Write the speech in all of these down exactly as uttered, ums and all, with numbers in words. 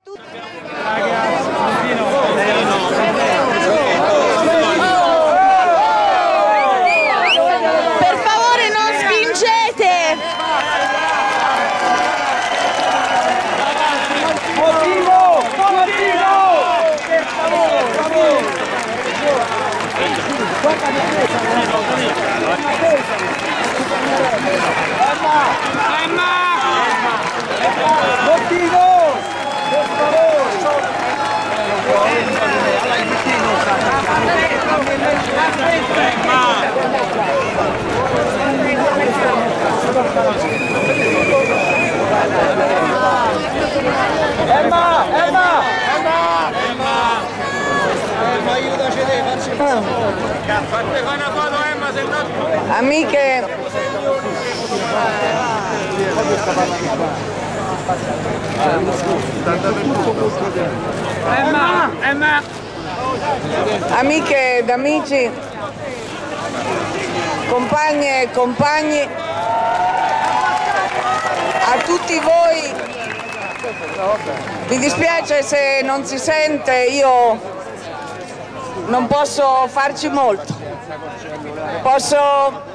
Per favore non spingete! Motivo! Motivo! Per favore! Motivo! Per Emma! Emma! Emma! Emma! Ma aiutaci te, facci un po'. Fate una foto, Emma, se no... Amiche, Emma! Emma! amiche ed amici, compagne e compagni, a tutti voi, mi dispiace se non si sente, io non posso farci molto, posso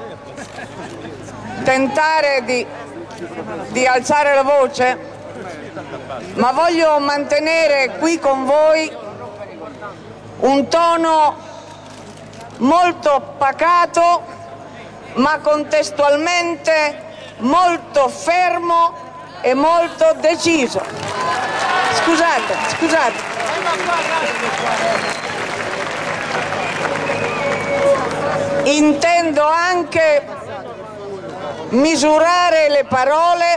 tentare di, di alzare la voce, ma voglio mantenere qui con voi un tono molto pacato, ma contestualmente molto fermo e molto deciso. Scusate, scusate. Intendo anche misurare le parole,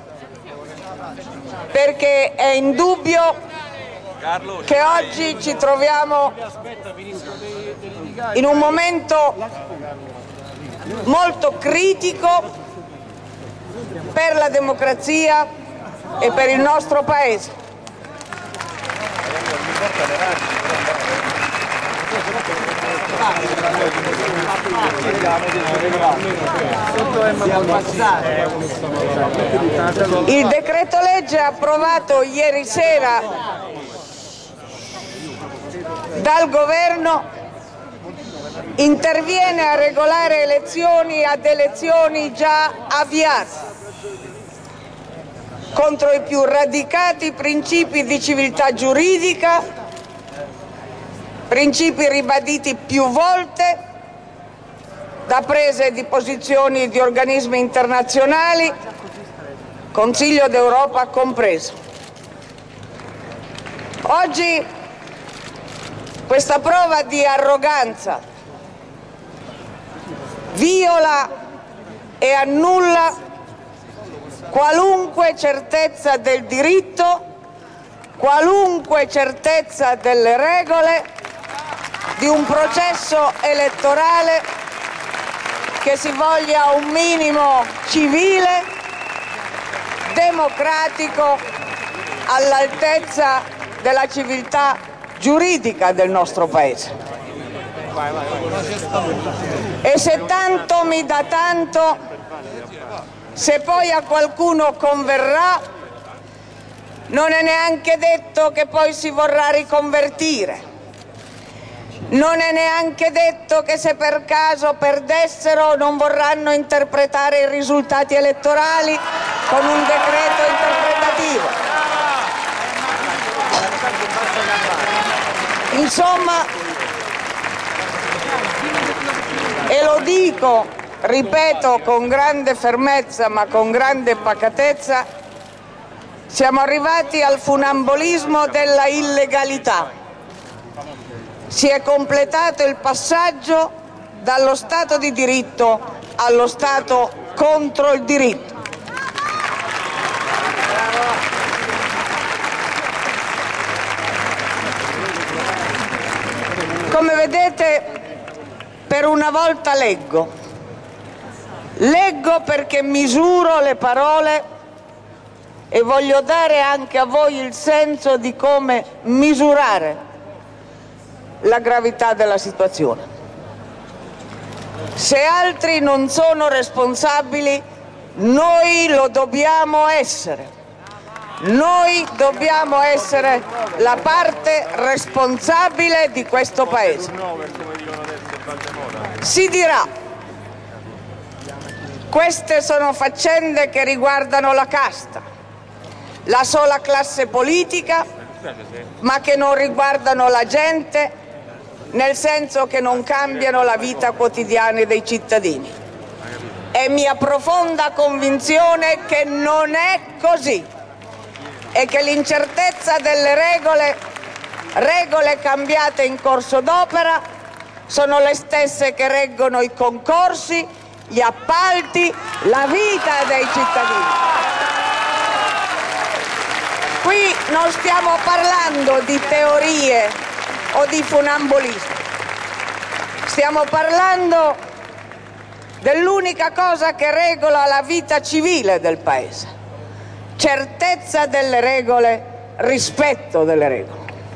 perché è indubbio che oggi ci troviamo in un momento molto critico per la democrazia e per il nostro Paese. Il decreto legge approvato ieri sera dal governo interviene a regolare elezioni ad elezioni già avviate, contro i più radicati principi di civiltà giuridica, principi ribaditi più volte da prese di posizioni di organismi internazionali, Consiglio d'Europa compreso. Oggi questa prova di arroganza viola e annulla qualunque certezza del diritto, qualunque certezza delle regole di un processo elettorale che si voglia un minimo civile, democratico, all'altezza della civiltà giuridica del nostro Paese. E se tanto mi dà tanto, se poi a qualcuno converrà, non è neanche detto che poi si vorrà riconvertire. Non è neanche detto che se per caso perdessero non vorranno interpretare i risultati elettorali con un decreto interpretativo. Insomma, e lo dico, ripeto, con grande fermezza ma con grande pacatezza, siamo arrivati al funambolismo della illegalità. Si è completato il passaggio dallo Stato di diritto allo Stato contro il diritto. Come vedete, per una volta leggo. Leggo perché misuro le parole e voglio dare anche a voi il senso di come misurare la gravità della situazione. Se altri non sono responsabili, noi lo dobbiamo essere, Noi dobbiamo essere la parte responsabile di questo Paese. Si dirà, queste sono faccende che riguardano la casta, la sola classe politica, ma che non riguardano la gente, nel senso che non cambiano la vita quotidiana dei cittadini. È mia profonda convinzione che non è così e che l'incertezza delle regole, regole cambiate in corso d'opera, sono le stesse che reggono i concorsi, gli appalti, la vita dei cittadini. Qui non stiamo parlando di teorie o di funambolismo, stiamo parlando dell'unica cosa che regola la vita civile del Paese: certezza delle regole, rispetto delle regole.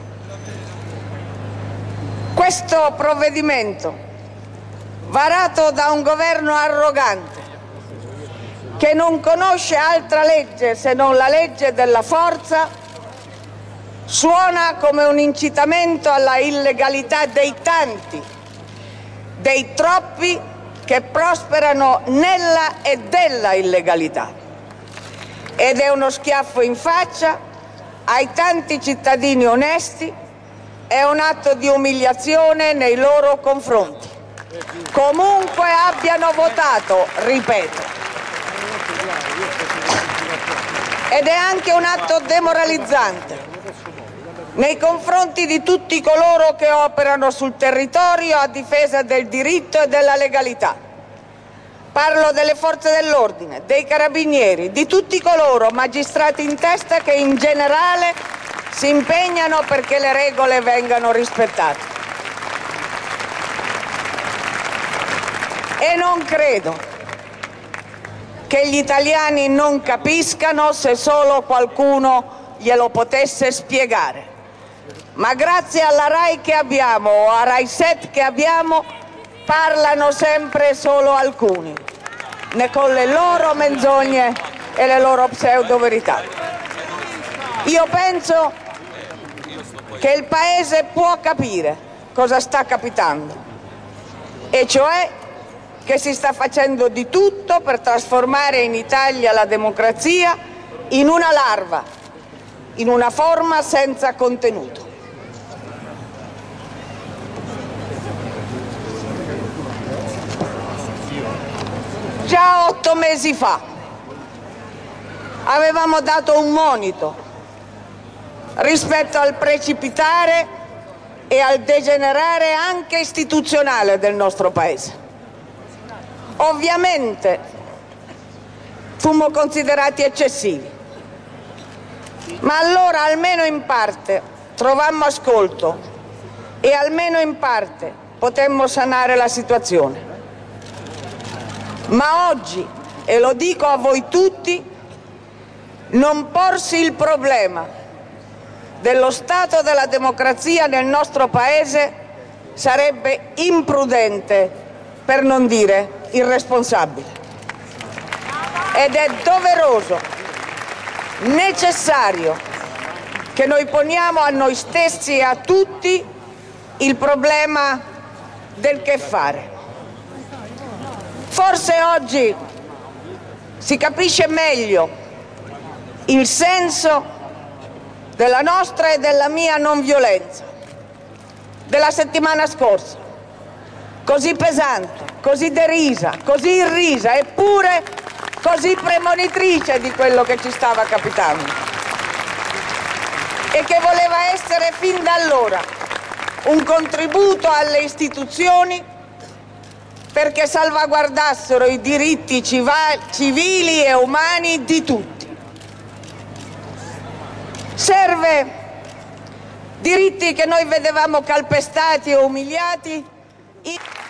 Questo provvedimento, varato da un governo arrogante, che non conosce altra legge se non la legge della forza, suona come un incitamento alla illegalità dei tanti, dei troppi che prosperano nella e della illegalità. Ed è uno schiaffo in faccia ai tanti cittadini onesti, è un atto di umiliazione nei loro confronti, comunque abbiano votato, ripeto. Ed è anche un atto demoralizzante nei confronti di tutti coloro che operano sul territorio a difesa del diritto e della legalità. Parlo delle forze dell'ordine, dei carabinieri, di tutti coloro, magistrati in testa, che in generale si impegnano perché le regole vengano rispettate. E non credo che gli italiani non capiscano se solo qualcuno glielo potesse spiegare. Ma grazie alla RAI che abbiamo o a RAI Set che abbiamo, parlano sempre solo alcuni, né con le loro menzogne e le loro pseudo-verità. Io penso che il Paese può capire cosa sta capitando, e cioè che si sta facendo di tutto per trasformare in Italia la democrazia in una larva, in una forma senza contenuto. Già otto mesi fa avevamo dato un monito rispetto al precipitare e al degenerare anche istituzionale del nostro Paese. Ovviamente fummo considerati eccessivi, ma allora almeno in parte trovammo ascolto e almeno in parte potemmo sanare la situazione. Ma oggi, e lo dico a voi tutti, non porsi il problema dello stato della democrazia nel nostro Paese sarebbe imprudente, per non dire irresponsabile. Ed è doveroso, necessario, che noi poniamo a noi stessi e a tutti il problema del che fare. Forse oggi si capisce meglio il senso della nostra e della mia non violenza della settimana scorsa, così pesante, così derisa, così irrisa, eppure così premonitrice di quello che ci stava capitando, e che voleva essere fin da allora un contributo alle istituzioni perché salvaguardassero i diritti civili e umani di tutti. Serve diritti che noi vedevamo calpestati e umiliati.